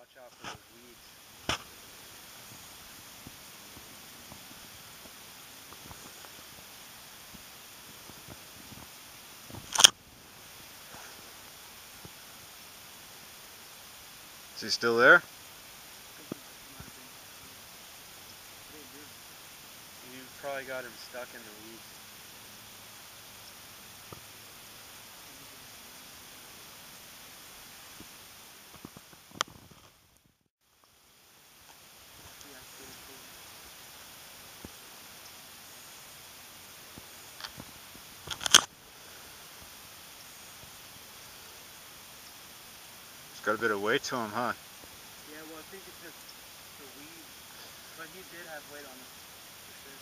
watch out for those weeds. Is he still there? You probably got him stuck in the weeds. He's got a bit of weight to him, huh? Yeah, well, I think it's just the weeds. But he did have weight on him, for sure.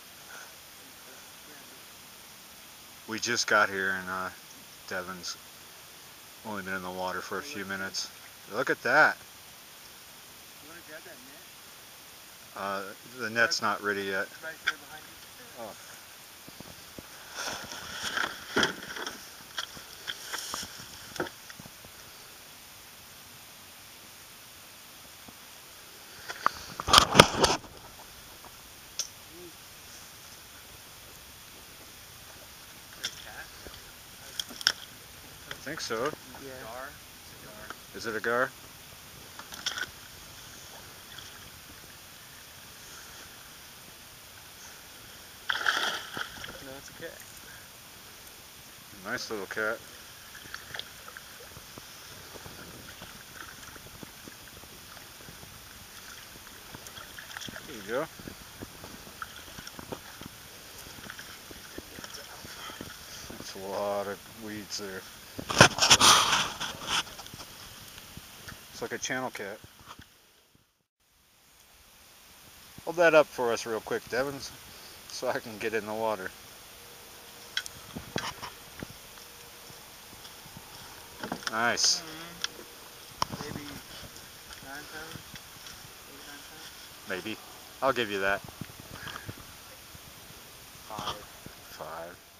We just got here and Devin's only been in the water for a few minutes. Look at that. You want to grab that net? The net's not ready yet. Right there behind you. Oh. I think so. Yeah. Cigar. Is it a gar? No, it's a cat. Nice little cat. There you go. That's a lot of weeds there. It's like a channel cat. Hold that up for us real quick, Devins, so I can get in the water. Nice. Maybe 9 pounds? 8, 9 pounds? Maybe. I'll give you that. 5. 5.